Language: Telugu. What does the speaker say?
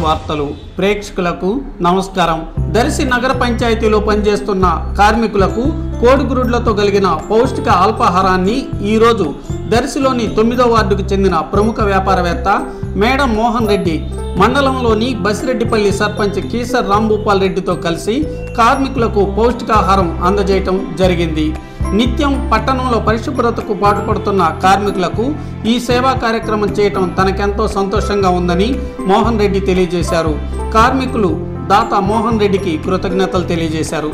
వార్తలు ప్రేక్షకులకు నమస్కారం. దర్శి నగర పంచాయతీలో పనిచేస్తున్న కార్మికులకు కోడిగురుడ్లతో కలిగిన పౌష్టిక అల్పాహారాన్ని ఈరోజు దర్శిలోని 9వ వార్డుకు చెందిన ప్రముఖ వ్యాపారవేత్త మేడం మోహన్ రెడ్డి మండలంలోని బసిరెడ్డిపల్లి సర్పంచ్ కీసర్ రాంభూపాల్ రెడ్డితో కలిసి కార్మికులకు పౌష్టికాహారం అందజేయటం జరిగింది. నిత్యం పట్టణంలో పరిశుభ్రతకు పాటుపడుతున్న కార్మికులకు ఈ సేవా కార్యక్రమం చేయటం తనకెంతో సంతోషంగా ఉందని మోహన్ రెడ్డి తెలియజేశారు. కార్మికులు దాత మోహన్ రెడ్డికి కృతజ్ఞతలు తెలియజేశారు.